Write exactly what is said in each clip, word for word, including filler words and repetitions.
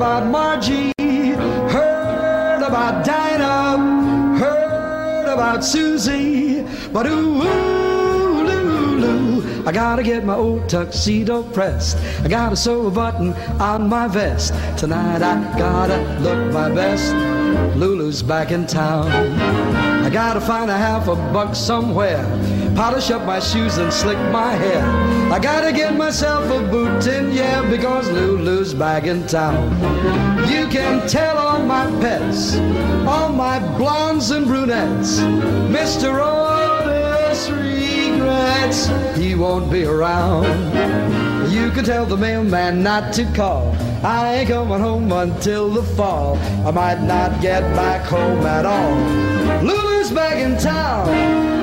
about Margie, heard about Dinah, heard about Susie, but ooh, ooh, Lulu, I gotta get my old tuxedo pressed. I gotta sew a button on my vest. Tonight I gotta look my best. Lulu's back in town. I gotta find a half a buck somewhere, polish up my shoes and slick my hair. I gotta get myself a bootin', yeah, because Lulu's back in town. You can tell all my pets, all my blondes and brunettes, Mister Otis regrets he won't be around. You can tell the mailman not to call, I ain't coming home until the fall. I might not get back home at all. Lulu's back in town.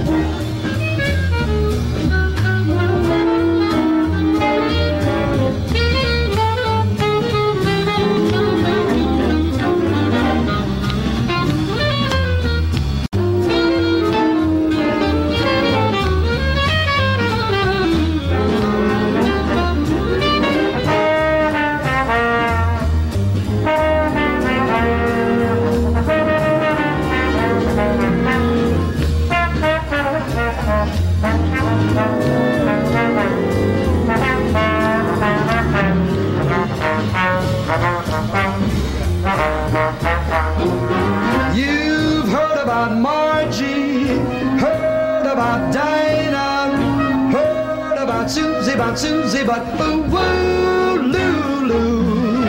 You've heard about Margie, heard about Dinah, heard about Susie, about Susie, but ooh, woo, Lulu.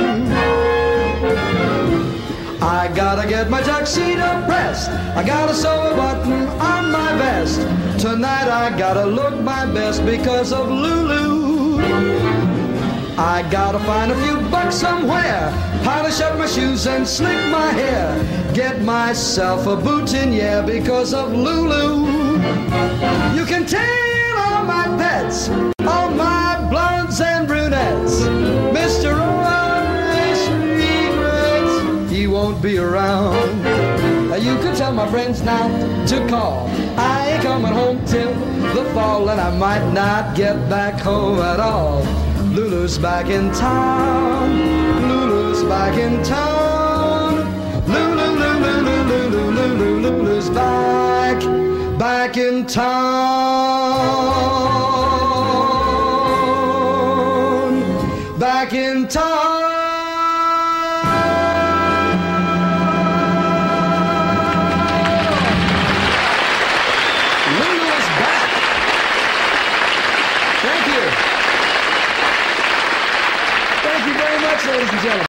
I gotta get my tuxedo pressed. I gotta sew a button on my vest. Tonight I gotta look my best because of Lulu. I gotta find a few bucks somewhere, polish up my shoes and slick my hair, get myself a bootin', yeah, because of Lulu. You can tell all my pets, all my blondes and brunettes, Mister Otis regrets he won't be around. You can tell my friends not to call, I ain't coming home till the fall, and I might not get back home at all. Lulu's back in town. Lulu's back in town. Lulu, Lulu, Lulu, Lulu, Lulu, Lulu's back, back in town. Back in town. Lulu is back. Thank you. Thank you very much, ladies and gentlemen.